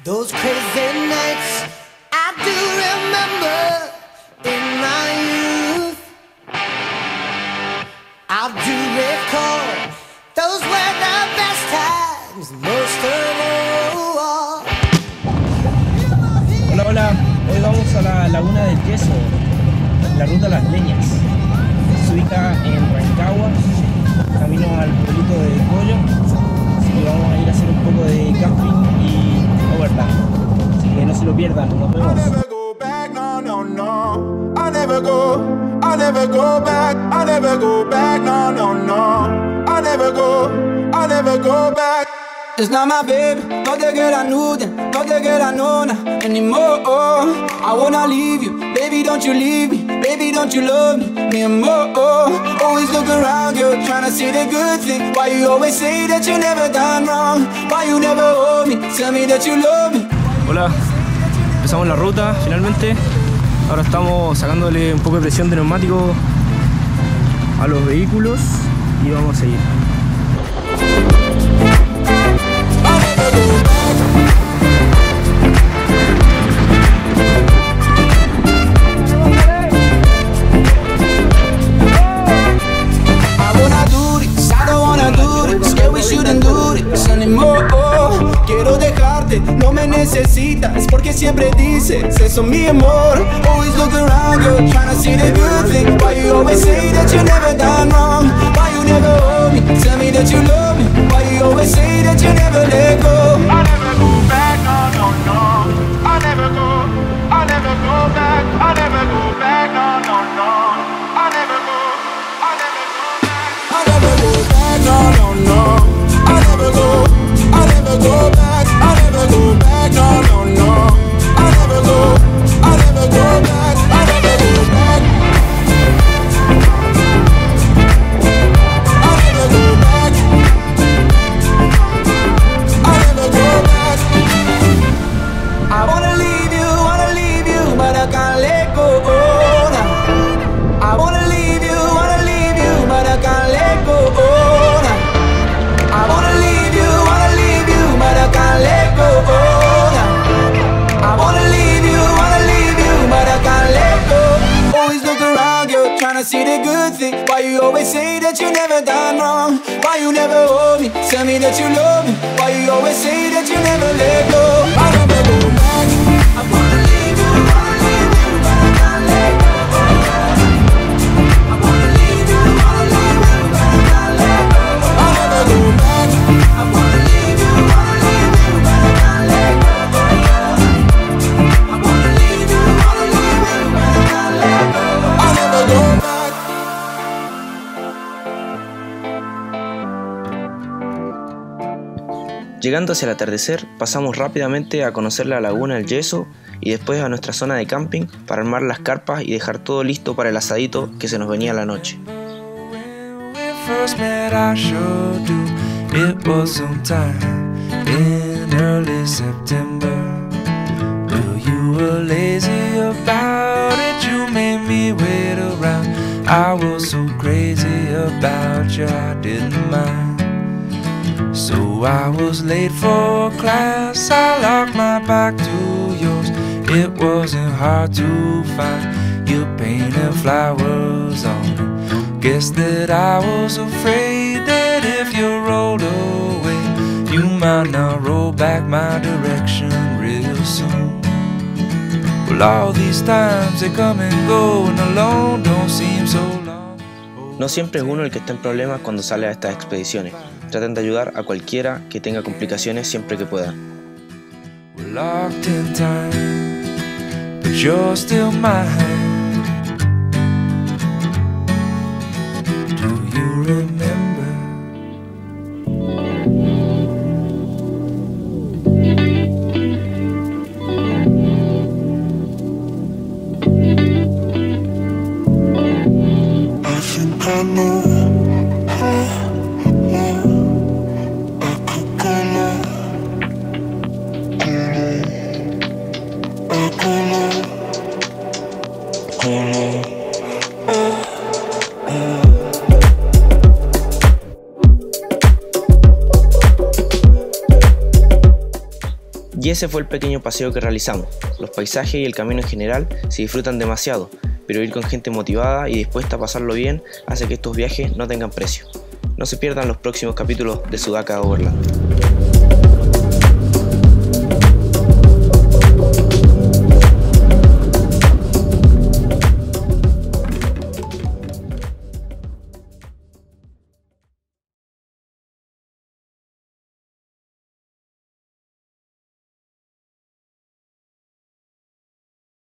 Those crazy nights I do remember in my youth. I do recall those were the best times, most of all. Hola, hola, hoy vamos a la Laguna del Yeso, la ruta Las Leñas. Se ubica en Rancagua, camino al pueblito de Collo. Así que vamos a ir a hacer un poco de camping y overland. Así que no se lo pierdan, nos vemos. I never go back, I never go back, no, no, no. I never go back. It's not my baby, no te quiera nuda, no te quiera nona anymore. I wanna leave you, baby, don't you leave me, baby, don't you love me anymore. Always look around you, trying to see the good thing. Why you always say that you never done wrong? Why you never hold me, tell me that you love me. Hola, empezamos la ruta finalmente. Ahora estamos sacándole un poco de presión de neumático a los vehículos y vamos a seguir. Quiero dejarte, no me necesitas porque siempre dices eso, mi amor. Always look around you, trying to see the good thing. Why you always say that you never done wrong? Why you never hold me, tell me that you love me? Why you always say that you never let go? I never go back, no, no, no. I never go back, I never go back, no, no, no. I never go back, I never go back, no, no, no. I never go back, I never go back, no, no, no. I never go back, I never go back. I never go back, I never go back. I wanna leave you, but I can't let go. I wanna leave you, but I can't let go. I wanna leave you, but I can't let go. I wanna leave you, but I can't let go. Always look around you, trying to see the good thing. Why you always say that you never done wrong? Why you never hold me, tell me that you love me? Why you always say that you never let go? I never go back. I wanna leave you, but I can't let go. I wanna leave you, but I can't let go. I never go back. I wanna leave you, but I can't let go. I wanna leave you, but I can't let go. I never go back. Llegando hacia el atardecer, pasamos rápidamente a conocer la Laguna del Yeso y después a nuestra zona de camping para armar las carpas y dejar todo listo para el asadito que se nos venía la noche. First met, I sure do. It was sometime in early September. Well, you were lazy about it, you made me wait around. I was so crazy about you, I didn't mind. So I was late for class, I locked my back to yours. It wasn't hard to find, you painted flowers on it. Guess that I was afraid that if you rolled away, you might not roll back my direction real soon. Well, all these times they come and go, and alone don't seem so long. No siempre es uno el que está en problemas cuando sale a estas expediciones. Traten de ayudar a cualquiera que tenga complicaciones siempre que puedan. We're locked in time, but you're still mine. Do you remember? I think I know. Y ese fue el pequeño paseo que realizamos. Los paisajes y el camino en general se disfrutan demasiado, pero ir con gente motivada y dispuesta a pasarlo bien hace que estos viajes no tengan precio. No se pierdan los próximos capítulos de Sudaka Overland.